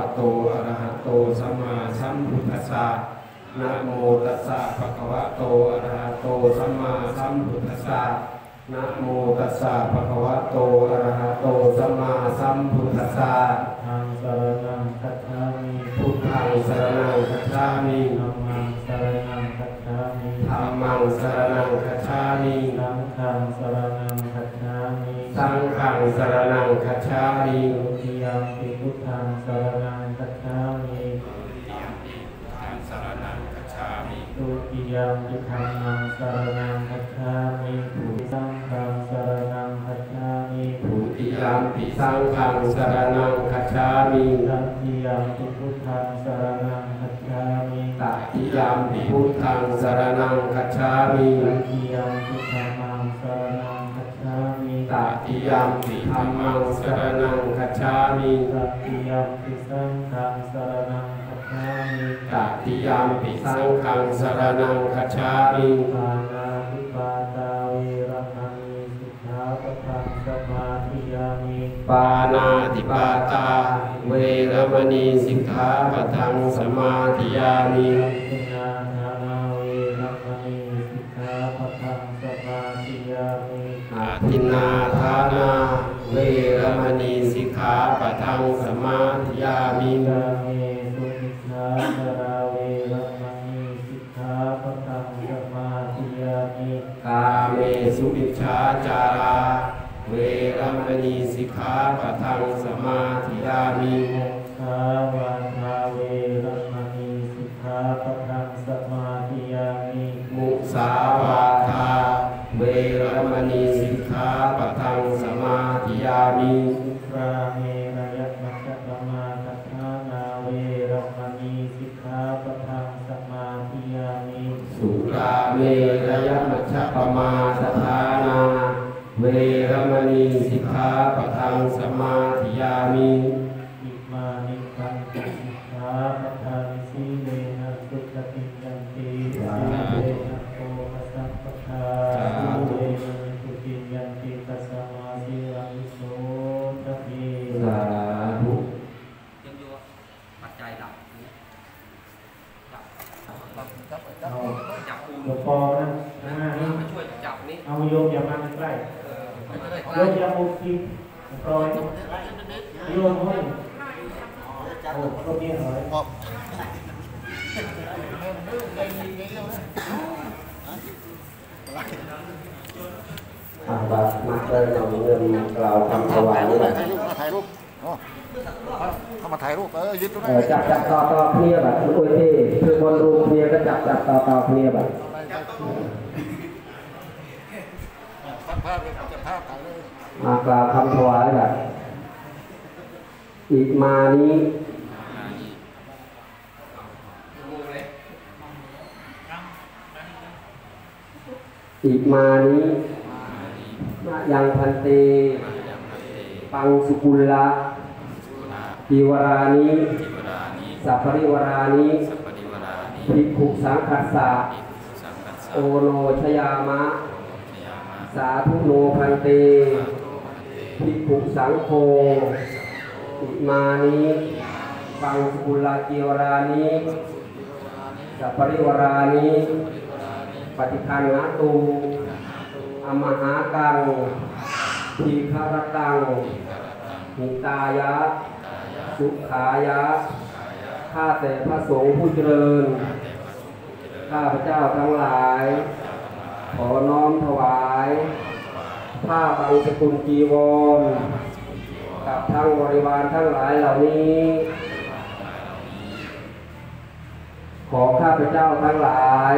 โตอะระหะโตสัมมาสัมพุทธัสสะนะโมตัสสะภะคะวะโตอะระหะโตสัมมาสัมพุทธัสสะนะโมตัสสะภะคะวะโตอะระหะโตสัมมาสัมพุทธัสสะทางสรณังคัจฉามิพุทธังสรณังคัจฉามิธัมมังสรณังคัจฉามิธัมมังสรณังคัจฉามิสังฆังสรณังคัจฉามิสังฆังสรณังคัจฉามิทุติยัมปิพุทธังสรณังคัจฉามิทุติยัมปิธัมมังสรณังคัจฉามิทุติสังฆังสรณังคัจฉามิทุติยัมปิสังฆังสรณังคัจฉามิตัตติยัมปิพุทธังสรณังคัจฉามิตัตติยัมปิพุทธังสรณังคัจฉามิตัตติยัมปิธัมมังสรณังคัจฉามิตัตติยัมปิธัมมังสรณังคัจฉามิตัตติยัมปิสังฆังสรณังคัจฉามิตัตติยัมปิสังฆังสรณังคัจฉามิปานาติปาตาเวรมณีสิกขาปะทังสมาธิยามิปานาติปาตาเวรมณีสิกขาปะทังสมาธิยามิทินนาทานาเวรมณีสิกขาปะทังสมาธิยามิอาทินนาทานาเวรมณีสิกขาปะทังสมาธิยามิกาเมสุมิชาจาราเวรมณีสิกขาปะทังสมาธิยามิกาเมสุมิชฌาจาราเวรมณีสิกขาปะทังสมาธิยามิมุสาวาทาเวรมณีสิกขาปะทังสมาธิยามิมุสาวาทาเวรมณีสิกขาปะทังสมาธิยามิสุราเมรยมัชฌปมาทัฏฐานาเวรมณีสิกขาปะทังสมาธิยามิสุราเมรยมัชฌปมาทัฏฐานาเวรมณีสิกขาปะทังสมาธิยามิอิมานิปัญจสิกขาปะทังสีเลนะสุขติยันติสีเลนะโภคสัมปทาสีเลนะสุขิยันติตัสสมาสีรังโสทะเยสาธุยังอยู่ปัจจัยดับจับปูหลวงพ่อนะมาช่วยจับนี่เอาโยมอย่ามาใกล้โยมอย่ามุกิปล่อยโยมให้โอ้ก็มีอะไรบาทมาเลยนำเงินกล่าวคำถวายนี่แหละถ่ายรูปเข้ามาถ่ายรูปยึดตรงนี้จับต่อเพียบแบบทุกคนที่คือบนรูปเพียก็จับต่อเพียแบบมากล่าวคำถวายแบบอิมานิอิมานิมายังพันเตปังสุกุลละทิวรานิสัพปริวรานิภิกขุสังคัสสะโอโนชยามะสาธุโนพันเตภิกขุสังโฆอิมานิปังสุกุลละทิวรานิสัพปริวรานิปฏิคันหาตุอมหากังทีฆรตังหิตายะสุขายะข้าแต่พระสงฆ์ผู้เจริญข้าพเจ้าทั้งหลายขอน้อมถวายผ้าบังสกุลจีวรกับทั้งบริวารทั้งหลายเหล่านี้ขอข้าพเจ้าทั้งหลาย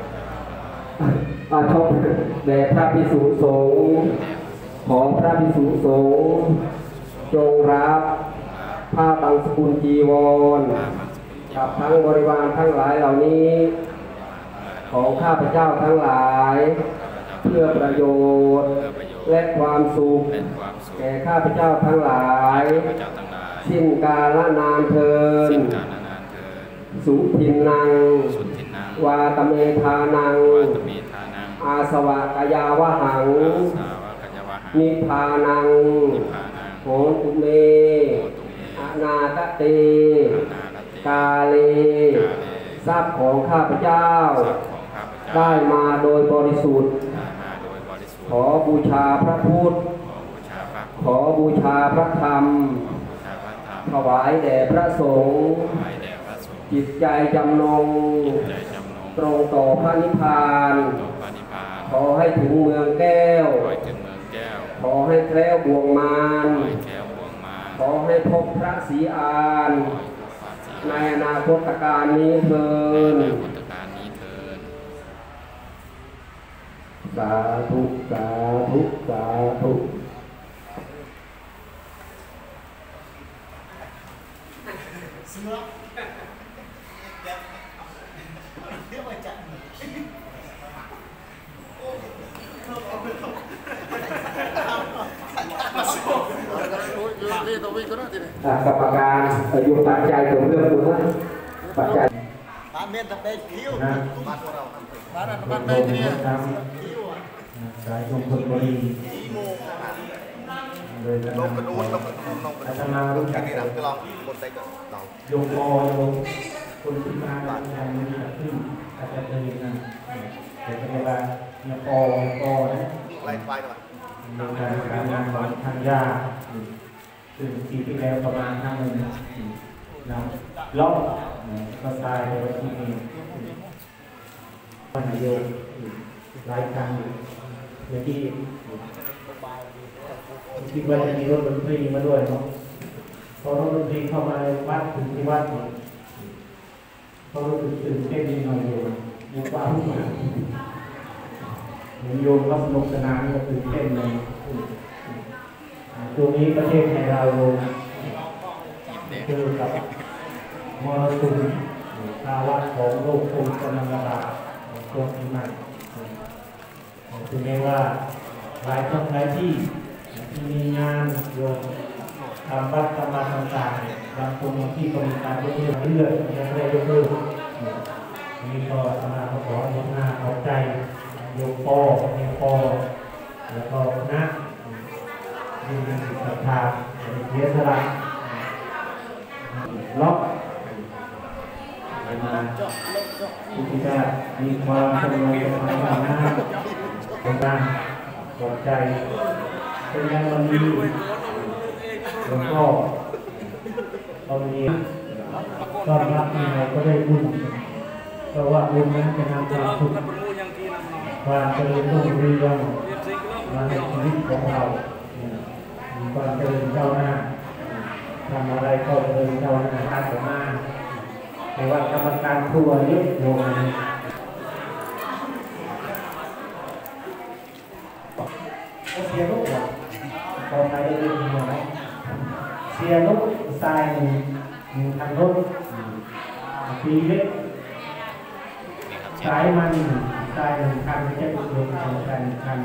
ชมแด่พระภิกษุสงฆ์ขอพระภิกษุสงฆ์จงรับผ้าบังสกุลจีวรกับทั้งบริวารทั้งหลายเหล่านี้ของข้าพเจ้าทั้งหลายเพื่อประโยชน์และความสุขแก่ข้าพเจ้าทั้งหลายสิ้นกาลนานเทินสุทินนังวาตเมธานังอาสวะกายาวหังนิพพานังโหตุเมออนาคเตกาเลทรัพย์ของข้าพเจ้าได้มาโดยบริสุทธิ์ขอบูชาพระพุทธขอบูชาพระธรรมถวายแด่พระสงฆ์จิตใจจำนงตรงต่อพระนิพพานขอให้ถึงเมืองแก้วขอให้แคล้วบ่วงมารขอให้พบพระศรีอานในอนาคตการนี้เถิดสาธุสาธุสาธุกรรมการอยู่ปัจจัยตรงเรื่องตัวนั้นปัจจัยสายชมคนบริเลยลงกระดูกพัฒนารุ่นจากที่หลังก็ลองคนใจก็เราโยมโยมคนที่มาบ้านการมีขึ้นอาจจะเป็นนะแต่เป็นเวลาเนี่ยปอนะไล่ไปหน่อยในการงานของทางยาซึ่งปีที่แล้วประมาณ50,000นะล็อกก็ตายไปที่นี่วันโยมรายการอย่างที่คิดว่าจะมีรถดนตรีมาด้วยเนาะพอรถดนตรีเข้ามาในวัดถึงที่วัดเนี่ยเขารู้สึกตื่นเต้นนิดหน่อยอยู่ว่าผู้มาโยมก็สนุกสนานก็ตื่นเต้นเลยตรงนี้ประเทศไทยเราเจอกับมรสุมภาวะของโลกโควิดกำลังระบาดตัวที่ใหม่ถึงแม้ว่าหลายคนหลายที่มีงานโยมทำวัดทำมาต่างๆบางคนที่ก็มีการยกเลิกเลือดยังไม่ได้ยกเลิกนี่ก็สมาขอลดหน้าเอาใจโยมปอแล้วก็นะยืนยันศรัทธาเสียสละล็อกมาที่จะมีความสงบเป็นความหน้าเป็นการปลอดใจเป็นงานวันนี้หลวงพ่อตอนนี้ต้อนรับยังไงก็ได้บุญเพราะว่าบุญนั้นจะนำความสุขความเจริญรุ่งเรืองมาในชีวิตของเรามีความเจริญก้าวหน้าทำอะไรก็เจริญก้าวหน้าตามมาแต่ว่ากรรมการครัวเยอะโยมเสียลูกอ่ะตอนไหนได้ยินไหมเสียลูกทรายหนึ่งคันรถปีเล็กสายมันทราย1 คันไม่ใช่รถยนต์2 คัน1 คัน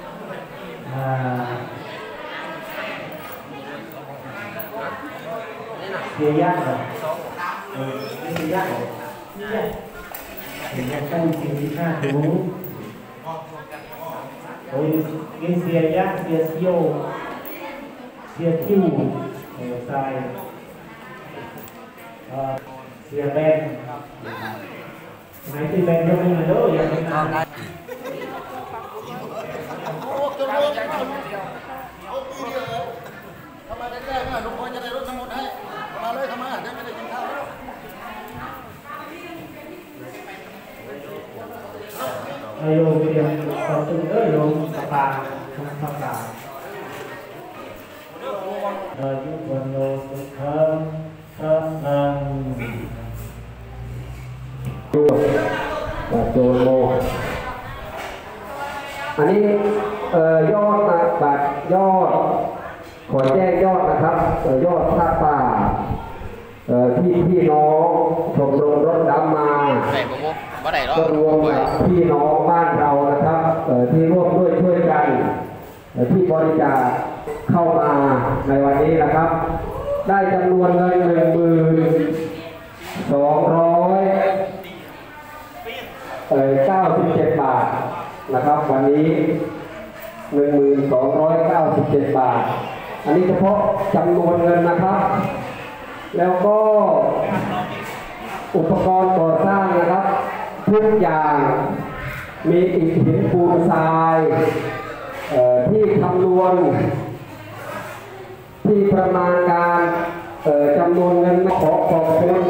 เสียยากเหรอไม่เสียยากเหรอเสียยากต้องสิ่งที่น่ารู้โอ้ยเสียยากเสียเที่ยวเสียคิ้วทรายเสียแบนไหนที่แบนก็ไม่มาดูอย่างนี้นะทำไมได้แก้ไหมหลวงพ่อจะได้รถทั้งหมดให้มาเลยทำไมเดี๋ยวไม่ได้กินข้าวแล้วโยมเรียนตอนตึงโยมสปาสปายุวันโนสุขังสังฆังโจโมอันนี้ยอดบัตรยอดขอแจ้งยอดนะครับยอดผ้าป่าที่พี่น้องชมรมรถดำมาก็รวมกับพี่น้องบ้านเรานะครับที่ร่วมด้วยช่วยกันที่บริจาคเข้ามาในวันนี้นะครับได้จำนวนเงิน1297 บาทนะครับวันนี้1297 บาทอันนี้เฉพาะจำนวนเงินนะครับแล้วก็อุปกรณ์ก่อสร้างนะครับทุกอย่างมีอิฐหินปูนทรายที่คำนวณที่ประมาณการจำนวนเงินขอขอบคุณ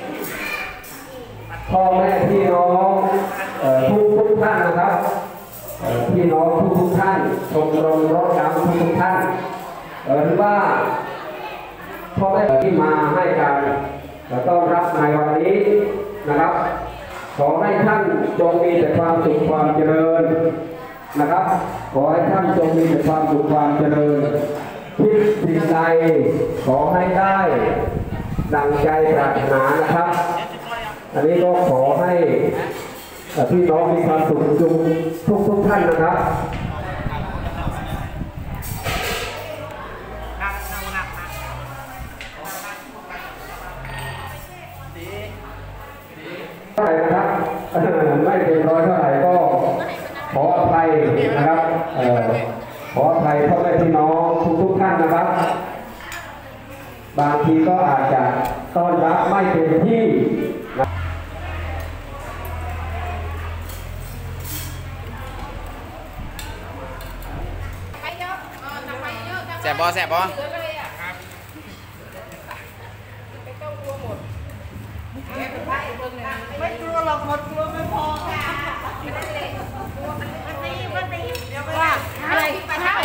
พ่อแม่พี่น้องทุกท่านนะครับพี่น้องทุกท่านชมรมรถดำทุกท่านหรือว่าพ่อแม่ที่มาให้การต้อนรับในวันนี้นะครับขอให้ท่านจงมีแต่ความสุขความเจริญนะครับขอให้ท่านจงมีแต่ความสุขความเจริญคิดสิ่งใดขอให้ได้ดังใจปรารถนานะครับอันนี้ก็ขอให้พี่น้องมีความสุขทุกท่านนะครับเท่าไหร่นะครับไม่เต็มร้อยเท่าไหร่ก็ขออภัยนะครับขออภัยพ่อแม่พี่น้องทุกท่านนะครับบางทีก็อาจจะต้อนรับไม่เต็มที่แสบบ่แสบบ่ไม่กลัวหรอกหมดกลัวไม่พอค่ะว่าอะไร